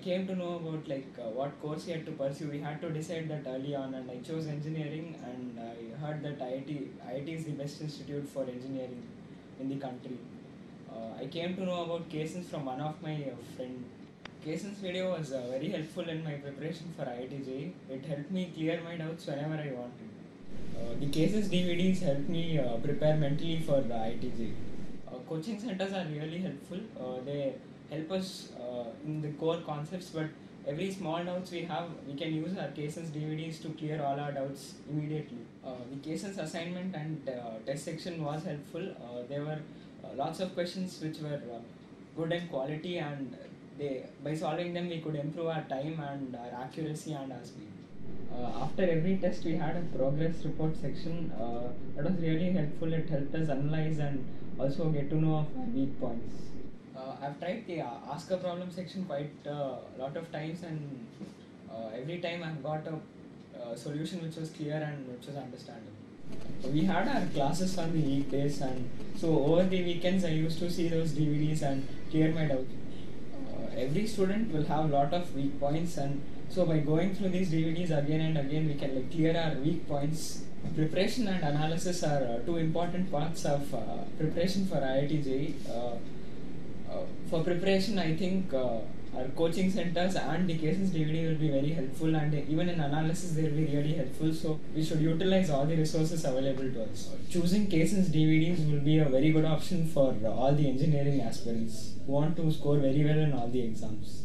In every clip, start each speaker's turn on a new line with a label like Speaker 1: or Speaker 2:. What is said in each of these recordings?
Speaker 1: came to know about what course we had to pursue, we had to decide that early on, and I chose engineering. And I heard that IIT is the best institute for engineering in the country. I came to know about KSense from one of my friend. KSense video was very helpful in my preparation for IIT JEE. It helped me clear my doubts whenever I wanted. The KSense DVDs helped me prepare mentally for the IIT JEE. Coaching centers are really helpful. They help us in the core concepts, but every small doubts we have, we can use our KSense DVDs to clear all our doubts immediately. The KSense assignment and test section was helpful. There were lots of questions which were good in quality, and by solving them we could improve our time and our accuracy and our speed. After every test we had a progress report section. That was really helpful. It helped us analyze and also get to know of our weak points. I've tried the ask a problem section quite a lot of times, and every time I've got a solution which was clear and which was understandable. We had our classes on the weekdays, and so over the weekends I used to see those DVDs and clear my doubts. Every student will have a lot of weak points, and so by going through these DVDs again and again, we can clear our weak points. Preparation and analysis are two important parts of preparation for IIT JEE. For preparation, I think our coaching centers and the KSense DVD will be very helpful, and even in analysis they will be really helpful. So we should utilize all the resources available to us. Choosing KSense DVDs will be a very good option for all the engineering aspirants who want to score very well in all the exams.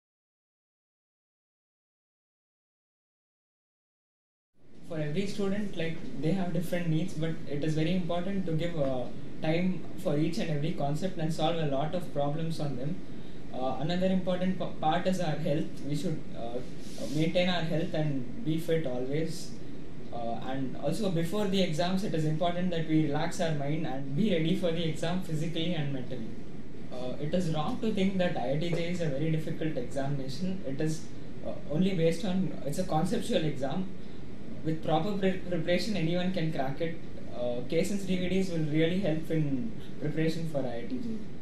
Speaker 1: For every student, they have different needs, but it is very important to give time for each and every concept and solve a lot of problems on them. Another important part is our health. We should maintain our health and be fit always. And also before the exams, it is important that we relax our mind and be ready for the exam physically and mentally. It is wrong to think that IIT JEE is a very difficult examination. It is only based on, it's a conceptual exam. With proper preparation, anyone can crack it. KSense DVDs will really help in preparation for IIT JEE.